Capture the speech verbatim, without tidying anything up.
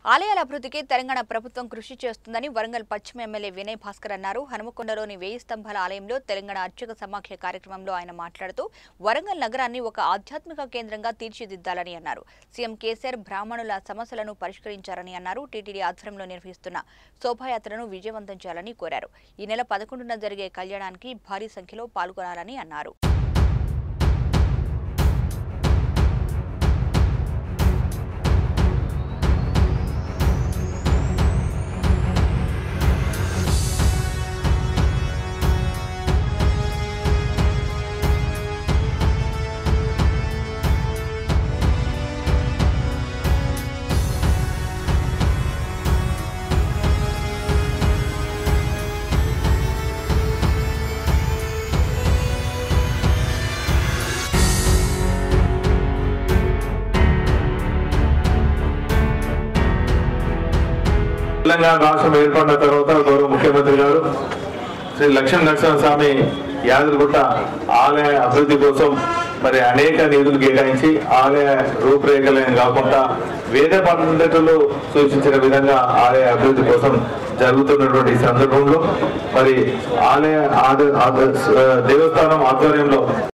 ఆలయాల అభివృద్ధికి తెలంగాణ ప్రభుత్వం కృషి చేస్తుందని వరంగల్ పశ్చిమ ఎమ్మెల్యే వినయ్ భాస్కర్ అన్నారు. హనుమకొండలోని వేయి స్తంభాల ఆలయంలో తెలంగాణ అర్చక సమాఖ్య కార్యక్రమంలో ఆయన మాట్లాడుతూ వరంగల్ నగరాన్ని ఒక ఆధ్యాత్మిక కేంద్రంగా తీర్చిదిద్దాలని అన్నారు. సీఎం కేసీఆర్ బ్రాహ్మణుల సమస్యలను పరిష్కరించారని అన్నారు. టీటీడీ ఆధ్వర్యంలో నిర్వహిస్తున్న శోభాయాత్రను విజయవంతం చేయాలని కోరారు. ఈ నెల పదకొండున జరిగే కళ్యాణానికి భారీ సంఖ్యలో పాల్గొనాలని అన్నారు. తెలంగాణ రాష్ట్రం ఏర్పడిన తర్వాత గౌరవ ముఖ్యమంత్రి గారు శ్రీ లక్ష్మీ నరసింహస్వామి యాదగిరిగుట్ట ఆలయ అభివృద్ధి కోసం మరి అనేక నిధులు కేటాయించి ఆలయ రూపురేఖలే కాకుండా వేద పండితులు సూచించిన విధంగా ఆలయ అభివృద్ధి కోసం జరుగుతున్నటువంటి సందర్భంలో మరి ఆలయ దేవస్థానం ఆధ్వర్యంలో